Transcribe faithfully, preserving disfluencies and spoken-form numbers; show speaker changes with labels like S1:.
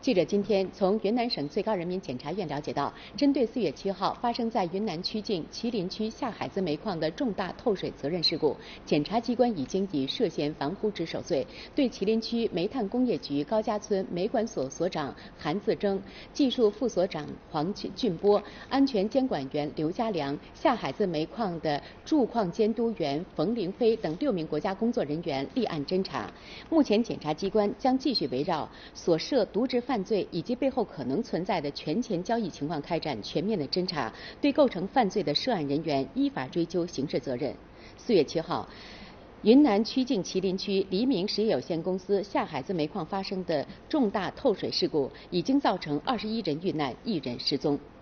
S1: 记者今天从云南省最高人民检察院了解到，针对四月七号发生在云南曲靖麒麟区下海子煤矿的重大透水责任事故，检察机关已经以涉嫌玩忽职守罪，对麒麟区煤炭工业局高家村煤管所所长韩自征、技术副所长黄俊波、安全监管员刘家良、下海子煤矿的驻矿监督员冯凌飞等六名国家工作人员立案侦查。目前，检察机关将继续围绕所涉渎职犯罪以及背后可能存在的权钱交易情况开展全面的侦查，对构成犯罪的涉案人员依法追究刑事责任。四月七号，云南曲靖麒麟区黎明实业有限公司下海子煤矿发生的重大透水事故，已经造成二十一人遇难，一人失踪。